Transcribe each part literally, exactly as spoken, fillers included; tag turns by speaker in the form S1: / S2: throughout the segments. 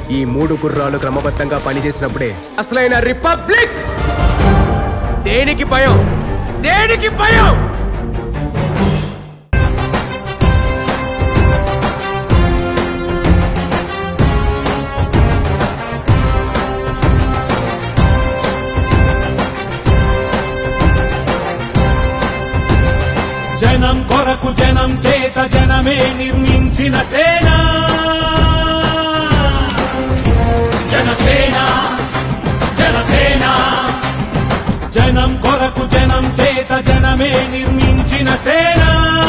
S1: ఈ మూడు గుర్రాలు క్రమబద్ధంగా పనిచేసినప్పుడే అసలైన రిపబ్లిక్. దేనికి భయం? దేనికి భయం?
S2: జనం కొరకు జనం చేత జనమే నిర్మించిన సేన జనసేన జనసేన జనం కొరకు జనం చేత జనమే నిర్మించిన సేన.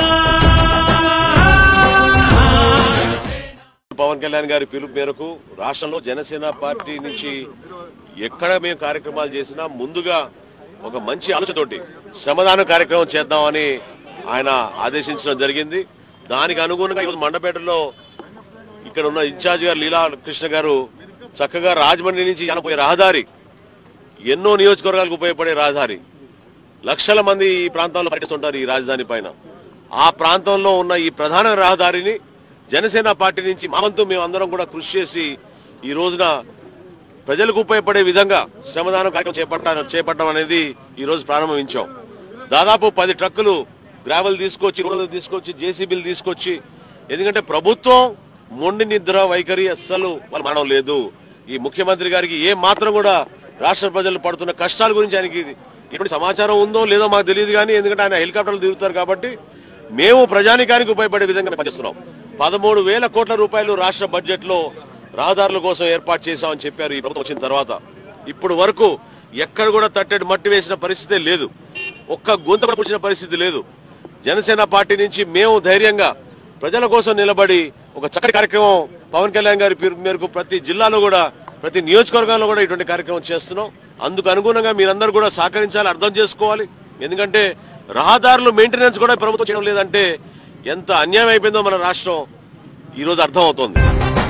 S3: పవన్ కళ్యాణ్ గారి పిలుపు మేరకు రాష్ట్రంలో జనసేన పార్టీ నుంచి ఎక్కడ మేము కార్యక్రమాలు చేసినా ముందుగా ఒక మంచి ఆలోచనతోటి శ్రమదాన కార్యక్రమం చేద్దామని ఆయన ఆదేశించడం జరిగింది. దానికి అనుగుణంగా ఈరోజు మండపేటలో ఇక్కడ ఉన్న ఇన్ఛార్జ్ గారు లీలా కృష్ణ గారు చక్కగా రాజమండ్రి నుంచి పోయే రహదారి, ఎన్నో నియోజకవర్గాలకు ఉపయోగపడే రహదారి, లక్షల మంది ఈ ప్రాంతంలో పర్యటిస్తుంటారు ఈ రాజధాని పైన. ఆ ప్రాంతంలో ఉన్న ఈ ప్రధాన రహదారిని జనసేన పార్టీ నుంచి మా వంతు మేము అందరం కూడా కృషి చేసి ఈ రోజున ప్రజలకు ఉపయోగపడే విధంగా శ్రమదానం కార్యక్రమం చేపట్ట చేపట్టడం అనేది ఈ రోజు ప్రారంభించాం. దాదాపు పది ట్రక్కులు గ్రావెల్ తీసుకొచ్చి రోడ్లు తీసుకొచ్చి జేసీబీలు తీసుకొచ్చి, ఎందుకంటే ప్రభుత్వం మొండి నిద్ర వైఖరి అస్సలు వాళ్ళు మానడం లేదు. ఈ ముఖ్యమంత్రి గారికి ఏ మాత్రం కూడా రాష్ట్ర ప్రజలు పడుతున్న కష్టాల గురించి ఆయనకి ఎప్పుడు సమాచారం ఉందో లేదో మాకు తెలియదు, కానీ ఎందుకంటే ఆయన హెలికాప్టర్లు తిరుగుతారు కాబట్టి మేము ప్రజానికానికి ఉపయోగపడే విధంగా పనిచేస్తున్నాం. పదమూడు వేల కోట్ల రూపాయలు రాష్ట్ర బడ్జెట్ లో రహదారుల కోసం ఏర్పాటు చేశామని చెప్పారు ఈ ప్రభుత్వం వచ్చిన తర్వాత. ఇప్పుడు వరకు ఎక్కడ కూడా తట్టెడు మట్టి వేసిన పరిస్థితే లేదు, ఒక్క గొంతు కూడా పుచ్చిన పరిస్థితి లేదు. జనసేన పార్టీ నుంచి మేము ధైర్యంగా ప్రజల కోసం నిలబడి ఒక చక్కటి కార్యక్రమం పవన్ కళ్యాణ్ గారి పిలుపు మేరకు ప్రతి జిల్లాలో కూడా ప్రతి నియోజకవర్గంలో కూడా ఇటువంటి కార్యక్రమం చేస్తున్నాం. అందుకు అనుగుణంగా మీరందరూ కూడా సహకరించాలి, అర్థం చేసుకోవాలి. ఎందుకంటే రహదారులు మెయింటెనెన్స్ కూడా ప్రభుత్వం చేయడం లేదంటే ఎంత అన్యాయం అయిపోయిందో మన రాష్ట్రం ఈరోజు అర్థం అవుతోంది.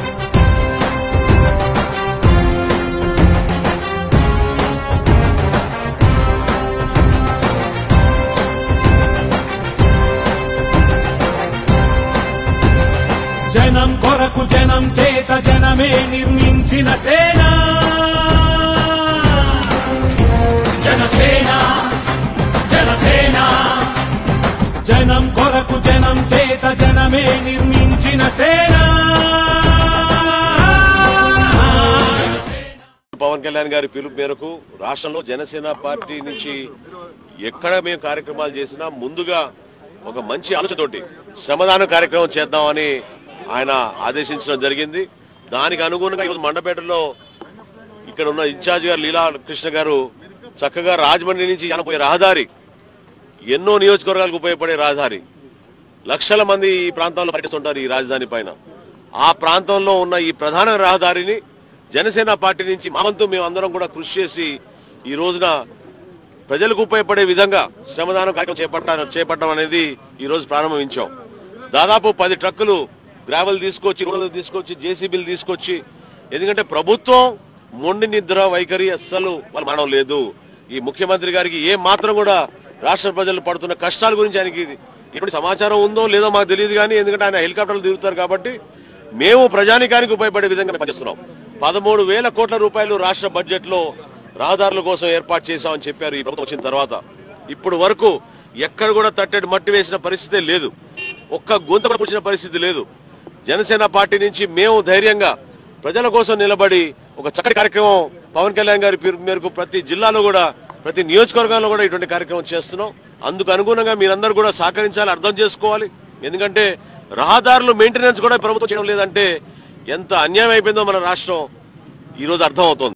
S2: జనం కొరకు జనం చేత జనమే నిర్మించిన సేన జనసేన జనసేన జనం కొరకు జనం చేత జనమే నిర్మించిన సేన.
S3: పవన్ కళ్యాణ్ గారి పిలుపు మేరకు రాష్ట్రంలో జనసేన పార్టీ నుంచి ఎక్కడ మేము కార్యక్రమాలు చేసినా ముందుగా ఒక మంచి ఆలోచనతోటి శ్రమదాన కార్యక్రమం చేద్దామని ఆయన ఆదేశించడం జరిగింది. దానికి అనుగుణంగా ఈరోజు మండపేటలో ఇక్కడ ఉన్న ఇన్ఛార్జ్ గారు లీలా కృష్ణ గారు చక్కగా రాజమండ్రి నుంచి పోయే రహదారి, ఎన్నో నియోజకవర్గాలకు ఉపయోగపడే రహదారి, లక్షల మంది ఈ ప్రాంతంలో పర్యటిస్తుంటారు ఈ రాజధాని పైన. ఆ ప్రాంతంలో ఉన్న ఈ ప్రధాన రహదారిని జనసేన పార్టీ నుంచి మా వంతు మేము అందరం కూడా కృషి చేసి ఈ రోజున ప్రజలకు ఉపయోగపడే విధంగా శ్రమదానం కార్యక్రమం చేపట్ట చేపట్టడం అనేది ఈ రోజు ప్రారంభించాం. దాదాపు పది ట్రక్కులు గ్రావెల్ తీసుకొచ్చి రోడ్లు తీసుకొచ్చి జేసీబీలు తీసుకొచ్చి, ఎందుకంటే ప్రభుత్వం మొండి నిద్ర వైఖరి అస్సలు వాళ్ళు మానడం లేదు. ఈ ముఖ్యమంత్రి గారికి ఏ మాత్రం కూడా రాష్ట్ర ప్రజలు పడుతున్న కష్టాల గురించి ఆయనకి ఎప్పుడు సమాచారం ఉందో లేదో మాకు తెలియదు, కానీ ఎందుకంటే ఆయన హెలికాప్టర్లు తిరుగుతారు కాబట్టి మేము ప్రజానికానికి ఉపయోగపడే విధంగా పనిచేస్తున్నాం. పదమూడు వేల కోట్ల రూపాయలు రాష్ట్ర బడ్జెట్ లో రహదారుల కోసం ఏర్పాటు చేశామని చెప్పారు ఈ ప్రభుత్వం వచ్చిన తర్వాత. ఇప్పుడు వరకు ఎక్కడ కూడా తట్టెడు మట్టి వేసిన పరిస్థితే లేదు, ఒక్క గొంతు కూడా పుచ్చిన పరిస్థితి లేదు. జనసేన పార్టీ నుంచి మేము ధైర్యంగా ప్రజల కోసం నిలబడి ఒక చక్కటి కార్యక్రమం పవన్ కళ్యాణ్ గారి పిలుపు మేరకు ప్రతి జిల్లాలో కూడా ప్రతి నియోజకవర్గంలో కూడా ఇటువంటి కార్యక్రమం చేస్తున్నాం. అందుకు అనుగుణంగా మీరందరూ కూడా సహకరించాలి, అర్థం చేసుకోవాలి. ఎందుకంటే రహదారులు మెయింటెనెన్స్ కూడా ప్రభుత్వం చేయడం లేదంటే ఎంత అన్యాయం అయిపోయిందో మన రాష్ట్రం ఈరోజు అర్థం అవుతోంది.